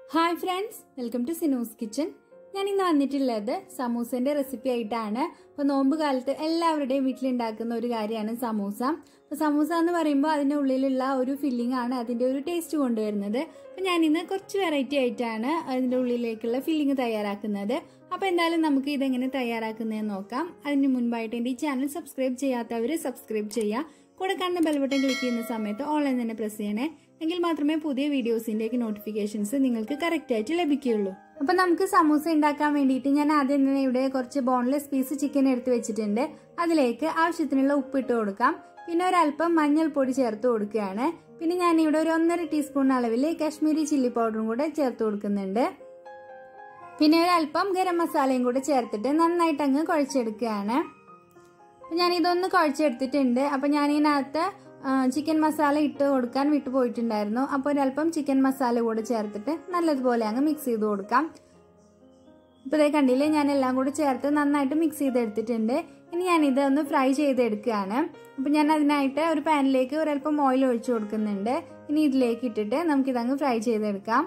Hi friends, welcome to Sinu's Kitchen. ഞാൻ ഇന്ന് വന്നിട്ടുള്ളത് സമൂസന്റെ റെസിപ്പി ആയിട്ടാണ്. അപ്പോൾ നോമ്പ് കാലത്ത് എല്ലാവരുടെയും വീട്ടിൽ ഉണ്ടാക്കുന്ന ഒരു കാര്യമാണ് സമൂസ. അപ്പോൾ സമൂസ എന്ന് പറയുമ്പോൾ അതിന്റെ ഉള്ളിലുള്ള ഒരു ഫില്ലിംഗ് ആണ് അതിന്റെ ഒരു ടേസ്റ്റ് കൊണ്ടുവരുന്നത്. അപ്പോൾ ഞാൻ ഇന്ന് കുറച്ച് വെറൈറ്റി ആയിട്ടാണ് അതിന്റെ ഉള്ളിലേക്കുള്ള ഫില്ലിംഗ് തയ്യാറാക്കുന്നത്. അപ്പോൾ എന്തായാലും നമുക്ക് ഇതെങ്ങനെ തയ്യാറാക്കുന്നതെന്ന് നോക്കാം. അതിന് മുൻപായിട്ട് എൻ്റെ ഈ ചാനൽ സബ്സ്ക്രൈബ് ചെയ്യാത്തവർ സബ്സ്ക്രൈബ് ചെയ്യുക. കൂടെ കാണുന്ന ബെൽ ബട്ടൺ ക്ലിക്ക് ചെയ്യുന്ന സമയത്ത് ഓൺലൈൻ തന്നെ പ്രസ് ചെയ്യണേ. എങ്കിൽ മാത്രമേ പുതിയ വീഡിയോസിന്റെ നോട്ടിഫിക്കേഷൻസ് നിങ്ങൾക്ക് കറക്റ്റ് ആയിട്ട് ലഭിക്കുകയുള്ളൂ. അപ്പൊ നമുക്ക് സമൂസ ഉണ്ടാക്കാൻ വേണ്ടിയിട്ട് ഞാൻ ആദ്യം തന്നെ ഇവിടെ കുറച്ച് ബോൺലെസ് പീസ് ചിക്കൻ എടുത്ത് വെച്ചിട്ടുണ്ട്. അതിലേക്ക് ആവശ്യത്തിനുള്ള ഉപ്പ് ഇട്ട് കൊടുക്കാം. പിന്നെ ഒരല്പം മഞ്ഞൾപ്പൊടി ചേർത്ത് കൊടുക്കുകയാണ്. പിന്നെ ഞാൻ ഇവിടെ ഒരു 1.5 ടീസ്പൂൺ അളവിൽ കാശ്മീരി ചില്ലി പൗഡറും കൂടെ ചേർത്ത് കൊടുക്കുന്നുണ്ട്. പിന്നെ ഒരല്പം ഗരം മസാലയും കൂടെ ചേർത്തിട്ട് നന്നായിട്ട് അങ്ങ് കുഴച്ചെടുക്കുകയാണ്. ഞാൻ ഇതൊന്ന് കുഴച്ചെടുത്തിട്ടുണ്ട്. അപ്പൊ ഞാൻ ഇതിനകത്ത് ചിക്കൻ മസാല ഇട്ട് കൊടുക്കാൻ വിട്ടുപോയിട്ടുണ്ടായിരുന്നു. അപ്പോൾ ഒരല്പം ചിക്കൻ മസാല കൂടെ ചേർത്തിട്ട് നല്ലതുപോലെ അങ്ങ് മിക്സ് ചെയ്ത് കൊടുക്കാം. ഇപ്പോൾ ഇതേ കണ്ടില്ലേ, ഞാൻ എല്ലാം കൂടെ ചേർത്ത് നന്നായിട്ട് മിക്സ് ചെയ്തെടുത്തിട്ടുണ്ട്. ഇനി ഞാൻ ഇതൊന്ന് ഫ്രൈ ചെയ്തെടുക്കുകയാണ്. അപ്പോൾ ഞാൻ അതിനായിട്ട് ഒരു പാനിലേക്ക് ഒരല്പം ഓയിൽ ഒഴിച്ചു കൊടുക്കുന്നുണ്ട്. ഇനി ഇതിലേക്ക് ഇട്ടിട്ട് നമുക്കിതങ്ങ് ഫ്രൈ ചെയ്തെടുക്കാം.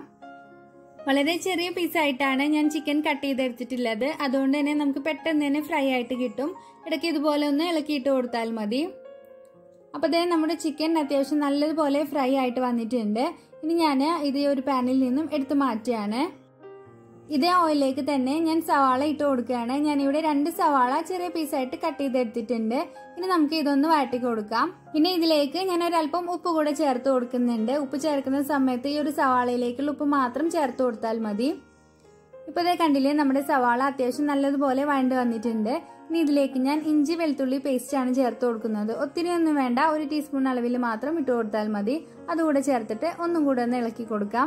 വളരെ ചെറിയ പീസായിട്ടാണ് ഞാൻ ചിക്കൻ കട്ട് ചെയ്തെടുത്തിട്ടുള്ളത്. അതുകൊണ്ട് തന്നെ നമുക്ക് പെട്ടെന്ന് തന്നെ ഫ്രൈ ആയിട്ട് കിട്ടും. ഇടയ്ക്ക് ഇതുപോലെ ഒന്ന് ഇളക്കിയിട്ട് കൊടുത്താൽ മതി. അപ്പോൾ ദേ നമ്മുടെ ചിക്കൻ അത്യാവശ്യം നല്ലതുപോലെ ഫ്രൈ ആയിട്ട് വന്നിട്ടുണ്ട്. ഇനി ഞാൻ ഇത് ഒരു പാനിൽ നിന്നും എടുത്ത് മാറ്റുകയാണ്. ഇതേ ഓയിലേക്ക് തന്നെ ഞാൻ സവാള ഇട്ട് കൊടുക്കുകയാണ്. ഞാനിവിടെ 2 സവാള ചെറിയ പീസായിട്ട് കട്ട് ചെയ്തെടുത്തിട്ടുണ്ട്. ഇനി നമുക്ക് ഇതൊന്ന് വാട്ടി കൊടുക്കാം. പിന്നെ ഇതിലേക്ക് ഞാൻ ഒരല്പം ഉപ്പ് കൂടെ ചേർത്ത് കൊടുക്കുന്നുണ്ട്. ഉപ്പ് ചേർക്കുന്ന സമയത്ത് ഈ ഒരു സവാളയിലേക്കുള്ള ഉപ്പ് മാത്രം ചേർത്ത് കൊടുത്താൽ മതി. ഇപ്പോൾ ഇതേ കണ്ടില്ലേ, നമ്മുടെ സവാള അത്യാവശ്യം നല്ലതുപോലെ വഴണ്ട് വന്നിട്ടുണ്ട്. ഇനി ഇതിലേക്ക് ഞാൻ ഇഞ്ചി വെളുത്തുള്ളി പേസ്റ്റ് ആണ് ചേർത്ത് കൊടുക്കുന്നത്. ഒത്തിരി ഒന്നും വേണ്ട, 1 ടീസ്പൂൺ അളവിൽ മാത്രം ഇട്ട് കൊടുത്താൽ മതി. അതുകൂടെ ചേർത്തിട്ട് ഒന്നും കൂടെ ഒന്ന് ഇളക്കി കൊടുക്കാം.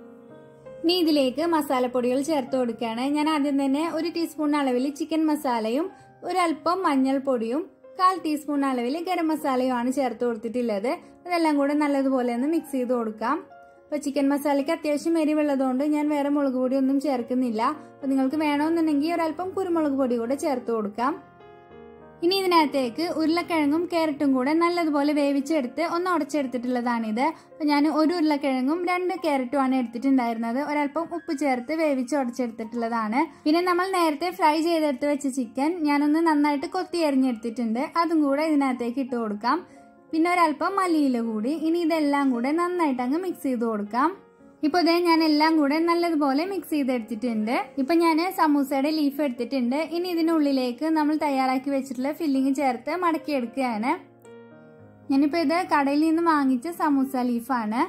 ഇനി ഇതിലേക്ക് മസാലപ്പൊടികൾ ചേർത്ത് കൊടുക്കുകയാണ്. ഞാൻ ആദ്യം തന്നെ 1 ടീസ്പൂൺ അളവിൽ ചിക്കൻ മസാലയും ഒരല്പം മഞ്ഞൾപ്പൊടിയും 1/4 ടീസ്പൂൺ അളവിൽ ഗരം മസാലയുമാണ് ചേർത്ത് കൊടുത്തിട്ടുള്ളത്. അതെല്ലാം കൂടെ നല്ലതുപോലെ ഒന്ന് മിക്സ് ചെയ്ത് കൊടുക്കാം. അപ്പോൾ ചിക്കൻ മസാലയ്ക്ക് അത്യാവശ്യം എരിവുള്ളതുകൊണ്ട് ഞാൻ വേറെ മുളക് പൊടി ഒന്നും ചേർക്കുന്നില്ല. അപ്പോൾ നിങ്ങൾക്ക് വേണമെന്നുണ്ടെങ്കിൽ ഒരല്പം കുരുമുളക് പൊടി കൂടെ ചേർത്ത് കൊടുക്കാം. ഇനി ഇതിനകത്തേക്ക് ഉരുളക്കിഴങ്ങും ക്യാരറ്റും കൂടെ നല്ലതുപോലെ വേവിച്ചെടുത്ത് ഒന്ന് ഉടച്ചെടുത്തിട്ടുള്ളതാണിത്. അപ്പോൾ ഞാൻ 1 ഉരുളക്കിഴങ്ങും 2 ക്യാരറ്റും ആണ് എടുത്തിട്ടുണ്ടായിരുന്നത്. ഒരല്പം ഉപ്പ് ചേർത്ത് വേവിച്ച് ഉടച്ചെടുത്തിട്ടുള്ളതാണ്. പിന്നെ നമ്മൾ നേരത്തെ ഫ്രൈ ചെയ്തെടുത്ത് വെച്ച ചിക്കൻ ഞാനൊന്ന് നന്നായിട്ട് കൊത്തി അരിഞ്ഞെടുത്തിട്ടുണ്ട്. അതും കൂടെ ഇതിനകത്തേക്ക് ഇട്ട് കൊടുക്കാം. പിന്നെ ഒരല്പം മല്ലിയില കൂടി. ഇനി ഇതെല്ലാം കൂടെ നന്നായിട്ട് അങ്ങ് മിക്സ് ചെയ്ത് കൊടുക്കാം. ഇപ്പൊ ഇതേ ഞാൻ എല്ലാം കൂടെ നല്ലതുപോലെ മിക്സ് ചെയ്തെടുത്തിട്ടുണ്ട്. ഇപ്പൊ ഞാൻ സമൂസയുടെ ലീഫ് എടുത്തിട്ടുണ്ട്. ഇനി ഇതിനുള്ളിലേക്ക് നമ്മൾ തയ്യാറാക്കി വെച്ചിട്ടുള്ള ഫില്ലിങ് ചേർത്ത് മടക്കിയെടുക്കുകയാണ്. ഞാനിപ്പോ ഇത് കടയിൽ നിന്ന് വാങ്ങിച്ച സമൂസ ലീഫാണ്.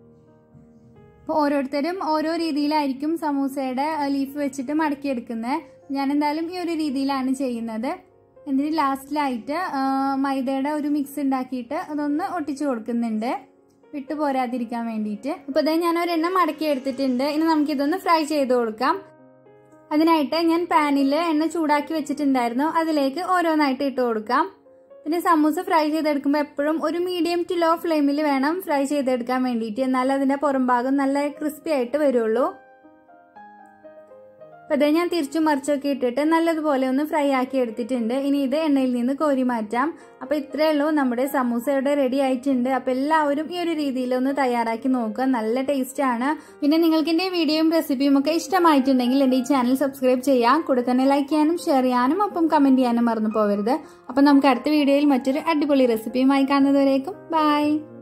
അപ്പോൾ ഓരോരുത്തരും ഓരോ രീതിയിലായിരിക്കും സമൂസയുടെ ലീഫ് വെച്ചിട്ട് മടക്കിയെടുക്കുന്നത്. ഞാൻ എന്തായാലും ഈ ഒരു രീതിയിലാണ് ചെയ്യുന്നത്. എന്നിട്ട് ലാസ്റ്റിലായിട്ട് മൈദയുടെ ഒരു മിക്സ് ഉണ്ടാക്കിയിട്ട് അതൊന്ന് ഒട്ടിച്ചു കൊടുക്കുന്നുണ്ട്, വിട്ടു പോരാതിരിക്കാൻ വേണ്ടിയിട്ട്. ഇപ്പൊ ഇതേ ഞാൻ ഒരെണ്ണം മടക്കി എടുത്തിട്ടുണ്ട്. ഇനി നമുക്കിതൊന്ന് ഫ്രൈ ചെയ്ത് കൊടുക്കാം. അതിനായിട്ട് ഞാൻ പാനിൽ എണ്ണ ചൂടാക്കി വെച്ചിട്ടുണ്ടായിരുന്നു. അതിലേക്ക് ഓരോന്നായിട്ട് ഇട്ട് കൊടുക്കാം. പിന്നെ സമൂസ ഫ്രൈ ചെയ്തെടുക്കുമ്പോൾ എപ്പോഴും ഒരു മീഡിയം ടു ലോ ഫ്ലെയിമിൽ വേണം ഫ്രൈ ചെയ്തെടുക്കാൻ വേണ്ടിയിട്ട്. എന്നാൽ അതിന്റെ പുറം ഭാഗം നല്ല ക്രിസ്പി ആയിട്ട് വരുള്ളൂ. അപ്പൊ ഇത് ഞാൻ തിരിച്ചു മറിച്ചൊക്കെ ഇട്ടിട്ട് നല്ലതുപോലെ ഒന്ന് ഫ്രൈ ആക്കി എടുത്തിട്ടുണ്ട്. ഇനി ഇത് എണ്ണയിൽ നിന്ന് കോരി മാറ്റാം. അപ്പൊ ഇത്രയേ ഉള്ളൂ, നമ്മുടെ സമൂസ ഇവിടെ റെഡി ആയിട്ടുണ്ട്. അപ്പൊ എല്ലാവരും ഈ ഒരു രീതിയിൽ ഒന്ന് തയ്യാറാക്കി നോക്കുക, നല്ല ടേസ്റ്റ് ആണ്. പിന്നെ നിങ്ങൾക്ക് എന്റെ വീഡിയോയും റെസിപ്പിയും ഒക്കെ ഇഷ്ടമായിട്ടുണ്ടെങ്കിൽ എന്റെ ഈ ചാനൽ സബ്സ്ക്രൈബ് ചെയ്യാം. കൂടെ തന്നെ ലൈക്ക് ചെയ്യാനും ഷെയർ ചെയ്യാനും ഒപ്പം കമന്റ് ചെയ്യാനും മറന്നു പോകരുത്. അപ്പൊ നമുക്ക് അടുത്ത വീഡിയോയിൽ മറ്റൊരു അടിപൊളി റെസിപ്പിയുമായി കാണുന്നതുവരേക്കും ബൈ.